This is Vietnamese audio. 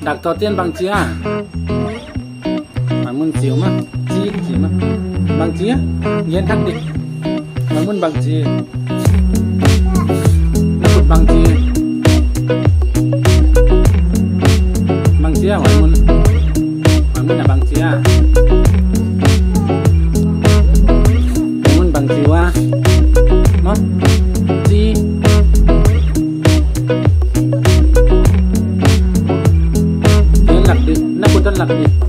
đặt đầu tiên bằng chia mà muốn chiều mà chi mà bằng chia nhiên thắc định mà muốn bằng chia nó cột bằng chia mà muốn là bằng chia muốn bằng chiều à nó chi lật đi nó cột lật đi